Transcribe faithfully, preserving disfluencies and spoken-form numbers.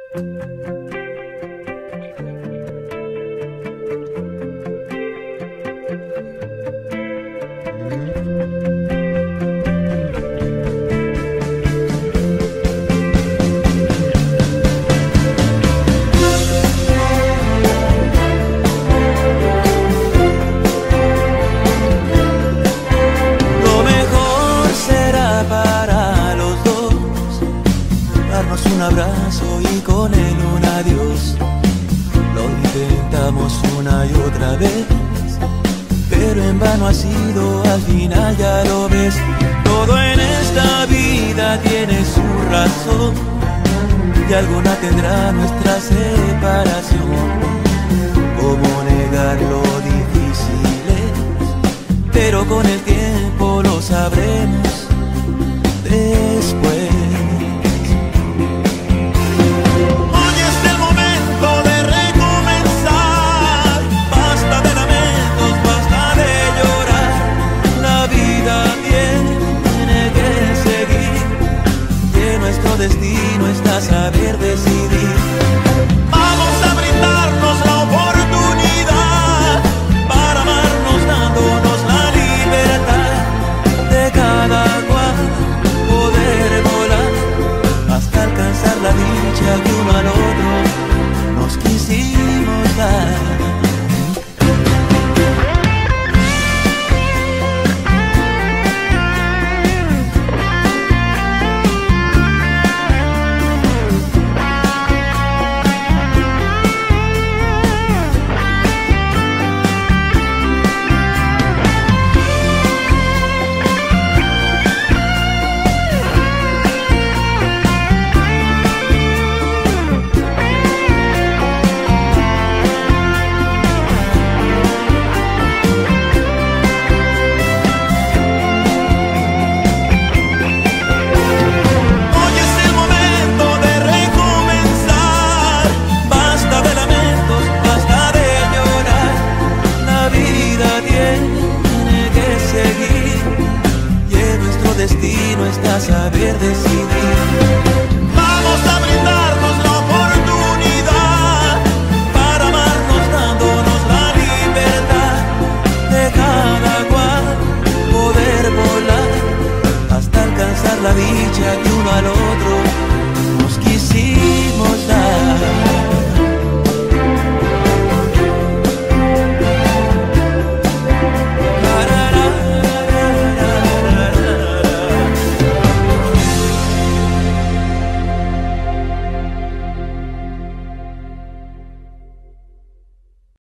Un abrazo y con él un adiós. Lo intentamos una y otra vez, pero en vano ha sido, al final ya lo ves. Todo en esta vida tiene su razón y alguna tendrá nuestra separación. ¿Cómo negar lo difícil es? Pero con el tiempo lo sabremos después. Destino está saber de